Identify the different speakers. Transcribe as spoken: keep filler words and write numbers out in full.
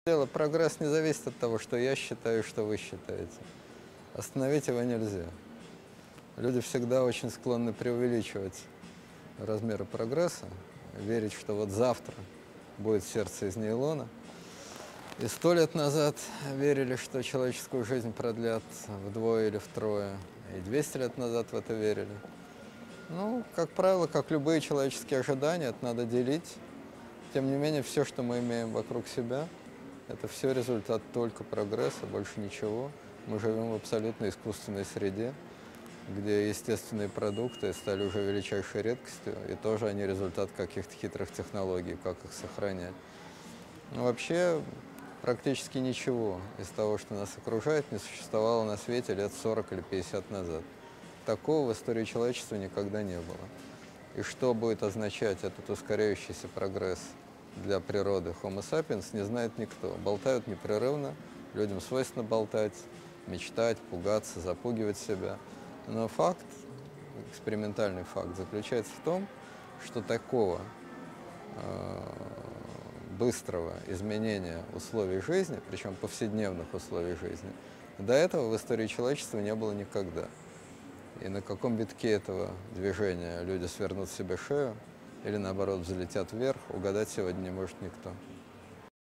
Speaker 1: Дело, прогресс не зависит от того, что я считаю, что вы считаете. Остановить его нельзя. Люди всегда очень склонны преувеличивать размеры прогресса, верить, что вот завтра будет сердце из нейлона. И сто лет назад верили, что человеческую жизнь продлят вдвое или втрое. И двести лет назад в это верили. Ну, как правило, как любые человеческие ожидания, это надо делить. Тем не менее, все, что мы имеем вокруг себя, это все результат только прогресса, больше ничего. Мы живем в абсолютно искусственной среде, где естественные продукты стали уже величайшей редкостью, и тоже они результат каких-то хитрых технологий, как их сохранять. Но вообще практически ничего из того, что нас окружает, не существовало на свете лет сорок или пятьдесят назад. Такого в истории человечества никогда не было. И что будет означать этот ускоряющийся прогресс для природы Homo sapiens, не знает никто. Болтают непрерывно, людям свойственно болтать, мечтать, пугаться, запугивать себя. Но факт, экспериментальный факт, заключается в том, что такого э, быстрого изменения условий жизни, причем повседневных условий жизни, до этого в истории человечества не было никогда. И на каком витке этого движения люди свернут себе шею или, наоборот, взлетят вверх, угадать сегодня не может никто.